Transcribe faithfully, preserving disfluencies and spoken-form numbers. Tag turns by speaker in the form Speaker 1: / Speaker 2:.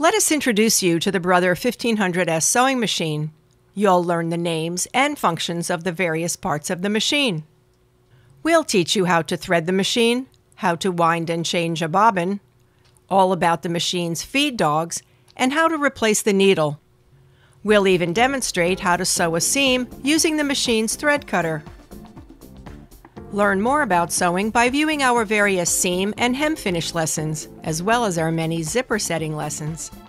Speaker 1: Let us introduce you to the Brother fifteen hundred S sewing machine. You'll learn the names and functions of the various parts of the machine. We'll teach you how to thread the machine, how to wind and change a bobbin, all about the machine's feed dogs, and how to replace the needle. We'll even demonstrate how to sew a seam using the machine's thread cutter. Learn more about sewing by viewing our various seam and hem finish lessons, as well as our many zipper setting lessons.